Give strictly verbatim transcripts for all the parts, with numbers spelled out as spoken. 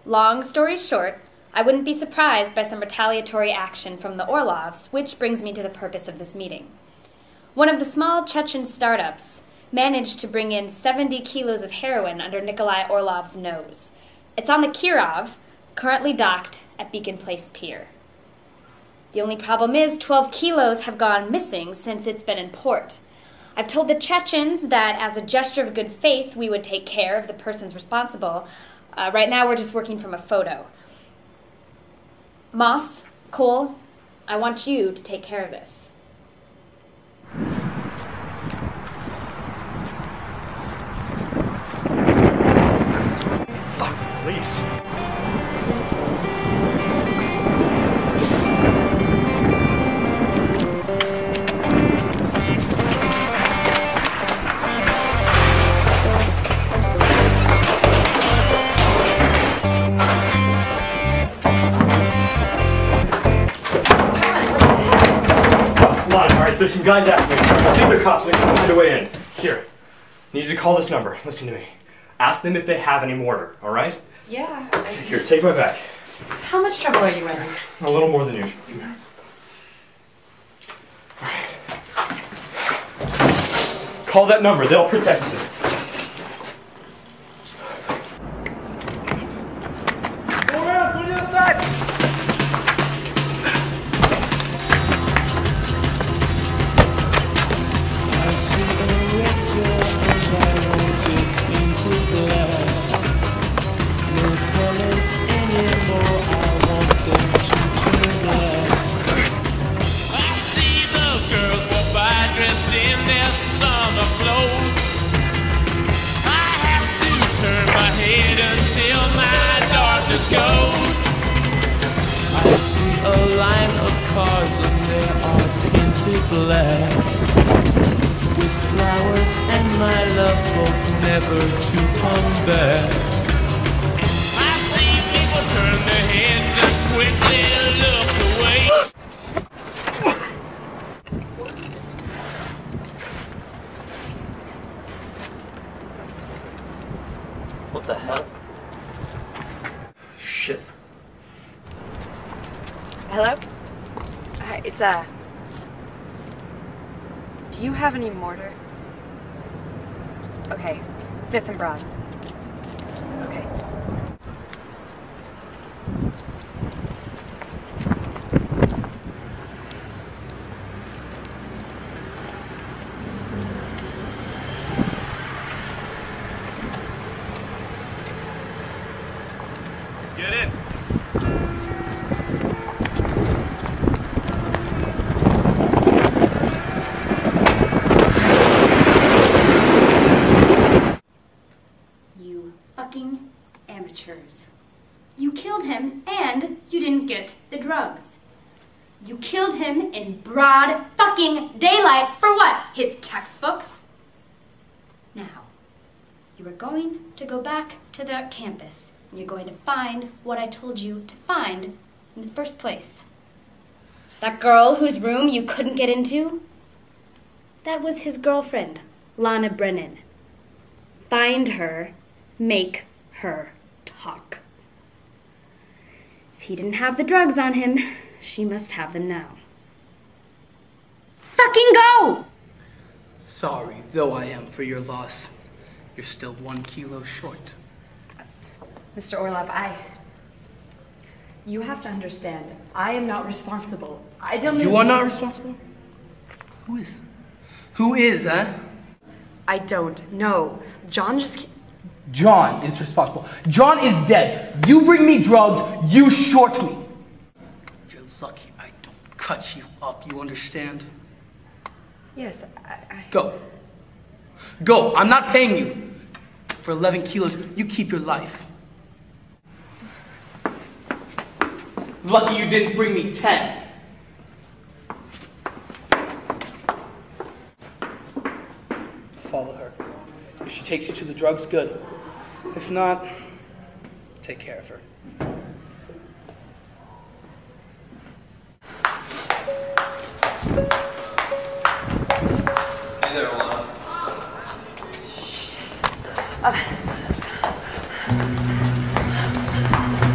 Long story short, I wouldn't be surprised by some retaliatory action from the Orlovs, which brings me to the purpose of this meeting. One of the small Chechen startups managed to bring in seventy kilos of heroin under Nikolai Orlov's nose. It's on the Kirov, currently docked at Beacon Place Pier. The only problem is twelve kilos have gone missing since it's been in port. I've told the Chechens that as a gesture of good faith, we would take care of the persons responsible. Uh, right now, we're just working from a photo. Moss, Cole, I want you to take care of this. Fuck, please. There's some guys after me. I think they're cops. They can find a way in. Here, I need you to call this number. Listen to me. Ask them if they have any mortar, all right? Yeah. I Here, take my bag. How much trouble are you in? A little more than usual. Come here. All right. Call that number. They'll protect you. Go around. Go to the other side. Goes. I see a line of cars and they are painted black, with flowers and my love hope never to come back. I see people turn their heads and quickly look away. What the hell? Shit. Hello? Hi, it's, uh... do you have any mortar? Okay, Fifth and Broad. Okay. Get in. You fucking amateurs. You killed him and you didn't get the drugs. You killed him in broad fucking daylight for what? His textbooks? Now, you are going to go back to that campus and you're going to find what I told you to find in the first place. That girl whose room you couldn't get into? That was his girlfriend, Lana Brennan. Find her, make her talk. If he didn't have the drugs on him, she must have them now. Fucking go! Sorry, though I am for your loss. You're still one kilo short. Mister Orlov, I... You have to understand, I am not responsible. I don't You know... are not responsible? Who is? Who is, huh? I don't know. John just... John is responsible. John is dead. You bring me drugs, you short me. You're lucky I don't cut you up, you understand? Yes, I... I... Go. Go, I'm not paying you. For eleven kilos, you keep your life. Lucky you didn't bring me ten. Follow her. If she takes you to the drugs, good. If not, take care of her. Hey there, Lana. Uh,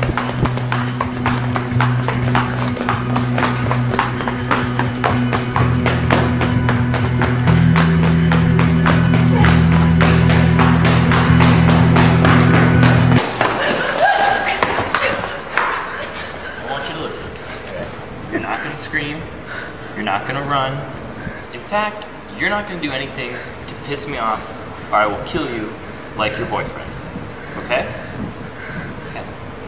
scream. You're not gonna run. In fact, you're not gonna do anything to piss me off, or I will kill you like your boyfriend. Okay? Okay.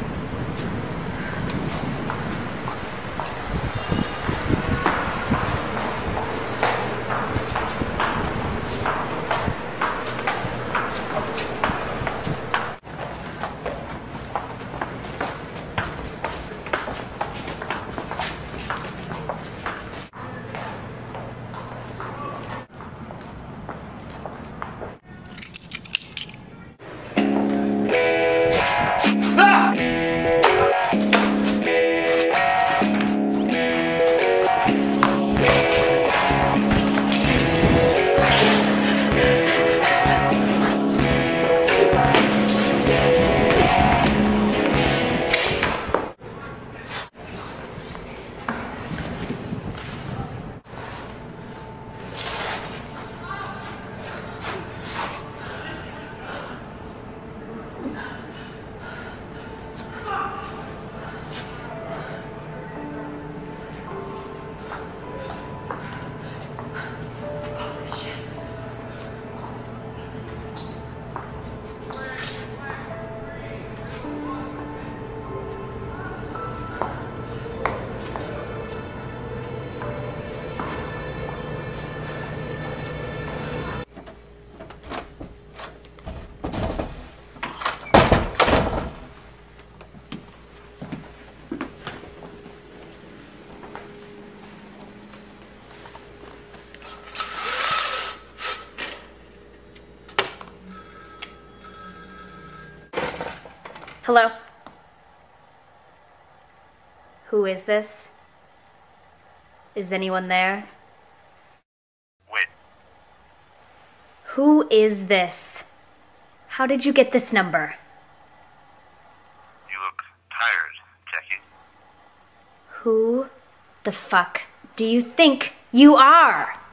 Hello? Who is this? Is anyone there? Wait. Who is this? How did you get this number? You look tired, Jackie. Who the fuck do you think you are?